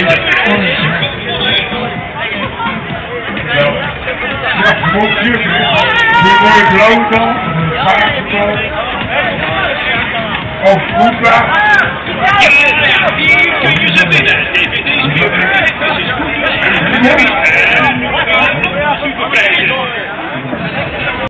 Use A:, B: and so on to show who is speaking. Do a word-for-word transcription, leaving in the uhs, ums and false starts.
A: Ja, mopjes, weer mooie blauw dan, paardje. Of voetbal.